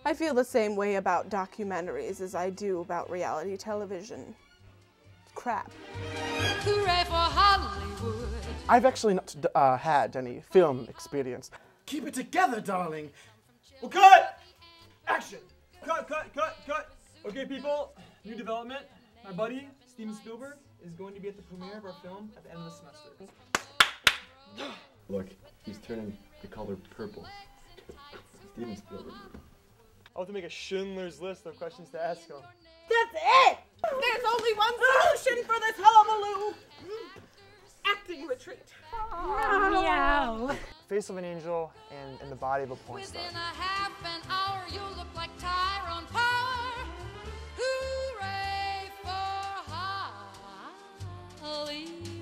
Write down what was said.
I feel the same way about documentaries as I do about reality television. Crap. Hooray for Hollywood. I've actually not had any film experience. Keep it together, darling. Well, cut! Action! Cut, cut, cut, cut! Okay, people, new development. My buddy, Steven Spielberg, is going to be at the premiere of our film at the end of the semester. Look, he's turning the color purple. Steven Spielberg. I'll have to make a Schindler's List of questions to ask him. That's it! There's only one solution for this hullabaloo! Acting retreat. Meow. Face of an angel and the body of a porn star. Within a half an hour, you'll look like Tyrone Power. Hooray for Hollywood.